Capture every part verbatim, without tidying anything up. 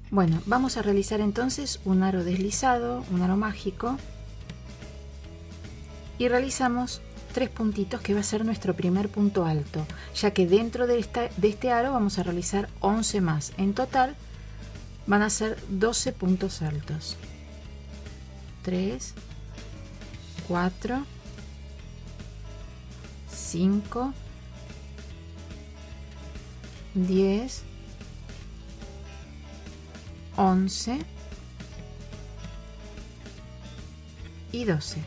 Bueno, vamos a realizar entonces un aro deslizado, un aro mágico, y realizamos tres puntitos que va a ser nuestro primer punto alto, ya que dentro de, esta, de este aro vamos a realizar once más. En total van a ser doce puntos altos. tres, cuatro, cinco, diez, once y doce.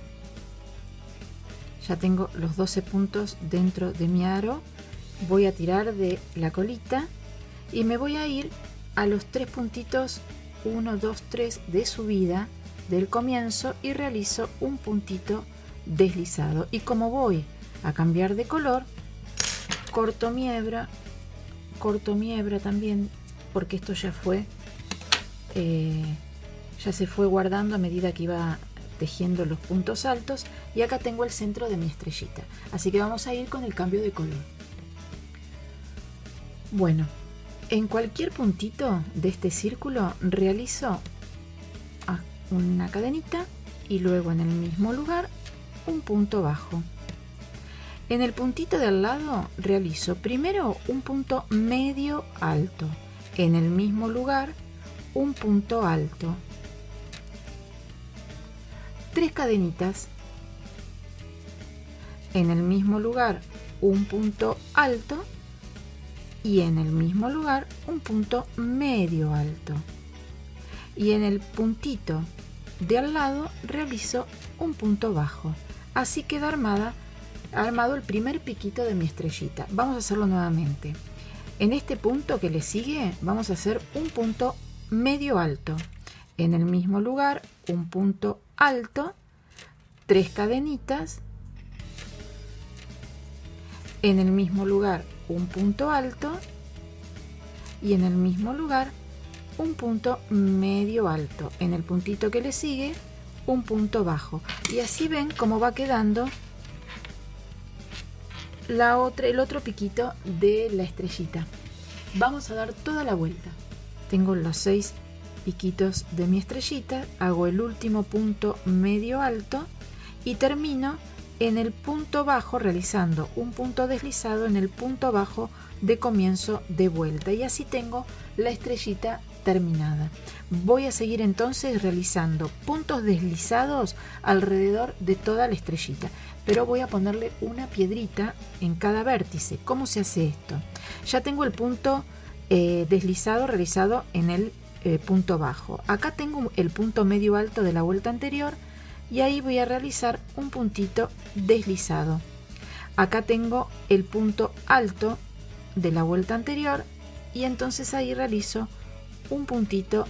Ya tengo los doce puntos dentro de mi aro. Voy a tirar de la colita y me voy a ir a los tres puntitos uno, dos, tres de subida del comienzo y realizo un puntito deslizado. Y como voy a cambiar de color, corto mi hebra, corto mi hebra también, porque esto ya fue eh, ya se fue guardando a medida que iba tejiendo los puntos altos, y acá tengo el centro de mi estrellita, así que vamos a ir con el cambio de color. Bueno, en cualquier puntito de este círculo realizo una cadenita y luego en el mismo lugar un punto bajo. En el puntito de al lado realizo primero un punto medio alto, en el mismo lugar un punto alto, tres cadenitas, en el mismo lugar un punto alto y en el mismo lugar un punto medio alto, y en el puntito de al lado realizo un punto bajo. Así queda armada armado el primer piquito de mi estrellita. Vamos a hacerlo nuevamente. En este punto que le sigue vamos a hacer un punto medio alto, en el mismo lugar un punto alto, tres cadenitas, en el mismo lugar un punto alto y en el mismo lugar un punto medio alto, en el puntito que le sigue un punto bajo, y así ven cómo va quedando la otra, el otro piquito de la estrellita. Vamos a dar toda la vuelta. Tengo los seis piquitos de mi estrellita, hago el último punto medio alto y termino en el punto bajo realizando un punto deslizado en el punto bajo de comienzo de vuelta, y así tengo la estrellita terminada. Voy a seguir entonces realizando puntos deslizados alrededor de toda la estrellita, pero voy a ponerle una piedrita en cada vértice. ¿Cómo se hace esto? Ya tengo el punto eh, deslizado realizado en el eh, punto bajo. Acá tengo el punto medio alto de la vuelta anterior y ahí voy a realizar un puntito deslizado. Acá tengo el punto alto de la vuelta anterior y entonces ahí realizo un puntito,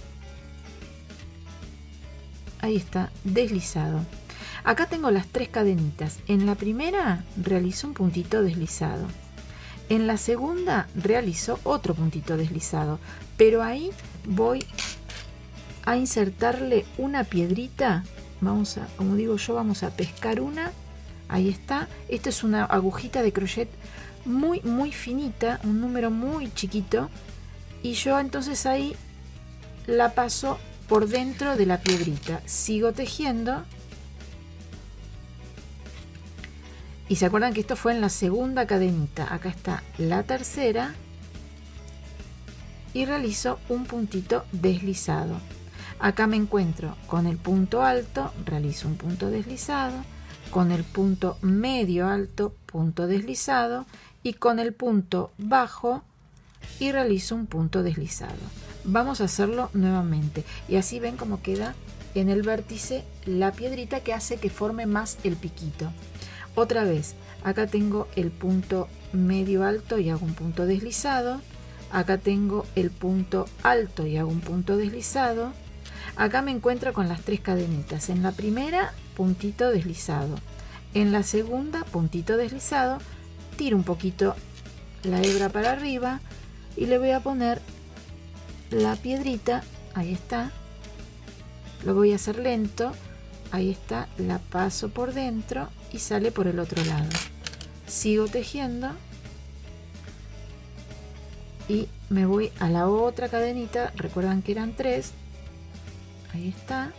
ahí está, deslizado. Acá tengo las tres cadenitas. En la primera realizo un puntito deslizado, en la segunda realizo otro puntito deslizado, pero ahí voy a insertarle una piedrita. Vamos a, como digo yo, vamos a pescar una, ahí está. Esto es una agujita de crochet muy muy finita, un número muy chiquito, y yo entonces ahí la paso por dentro de la piedrita, sigo tejiendo, y se acuerdan que esto fue en la segunda cadenita. Acá está la tercera y realizo un puntito deslizado. Acá me encuentro con el punto alto, realizo un punto deslizado, con el punto medio alto, punto deslizado, y con el punto bajo y realizo un punto deslizado. Vamos a hacerlo nuevamente y así ven cómo queda en el vértice la piedrita que hace que forme más el piquito. Otra vez, acá tengo el punto medio alto y hago un punto deslizado, acá tengo el punto alto y hago un punto deslizado. Acá me encuentro con las tres cadenitas. En la primera, puntito deslizado, en la segunda, puntito deslizado, tiro un poquito la hebra para arriba y le voy a poner la piedrita, ahí está, lo voy a hacer lento, ahí está, la paso por dentro y sale por el otro lado. Sigo tejiendo y me voy a la otra cadenita. Recuerdan que eran tres. Ahí está.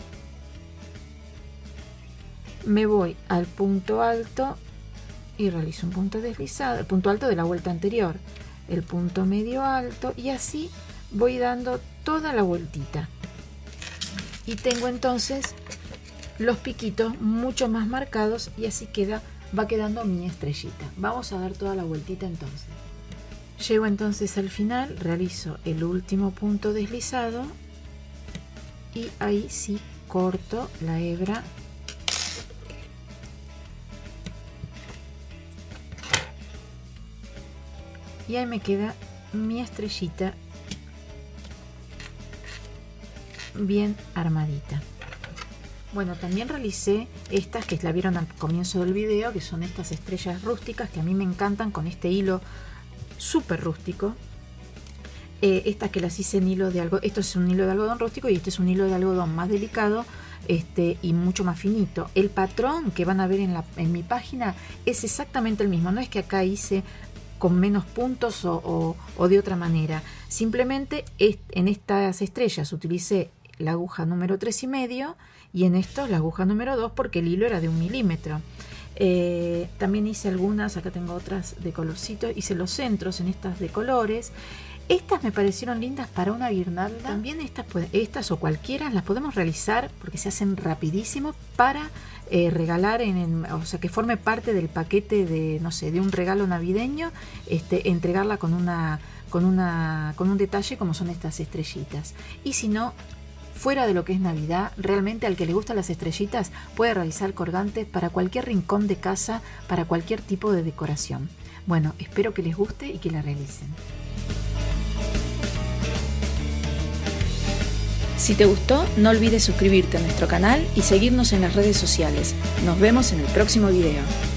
Me voy al punto alto y realizo un punto deslizado, el punto alto de la vuelta anterior, el punto medio alto, y así voy dando toda la vueltita. Y tengo entonces los piquitos mucho más marcados y así queda, va quedando mi estrellita. Vamos a dar toda la vueltita entonces. Llego entonces al final, realizo el último punto deslizado y ahí sí corto la hebra y ahí me queda mi estrellita bien armadita. Bueno, también realicé estas que la vieron al comienzo del video, que son estas estrellas rústicas que a mí me encantan, con este hilo súper rústico. Eh, estas que las hice en hilo de algodón, esto es un hilo de algodón rústico y este es un hilo de algodón más delicado este, y mucho más finito. El patrón que van a ver en, la, en mi página es exactamente el mismo, no es que acá hice con menos puntos o, o, o de otra manera. Simplemente es, en estas estrellas utilicé la aguja número tres y medio y en estos la aguja número dos porque el hilo era de un milímetro. Eh, también hice algunas, acá tengo otras de colorcito, hice los centros en estas de colores. Estas me parecieron lindas para una guirnalda. También estas, estas o cualquiera las podemos realizar porque se hacen rapidísimo para eh, regalar, en, en, o sea, que forme parte del paquete de, no sé, de un regalo navideño, este, entregarla con, una, con, una, con un detalle como son estas estrellitas. Y si no, fuera de lo que es Navidad, realmente al que le gustan las estrellitas puede realizar colgantes para cualquier rincón de casa, para cualquier tipo de decoración. Bueno, espero que les guste y que la realicen. Si te gustó, no olvides suscribirte a nuestro canal y seguirnos en las redes sociales. Nos vemos en el próximo video.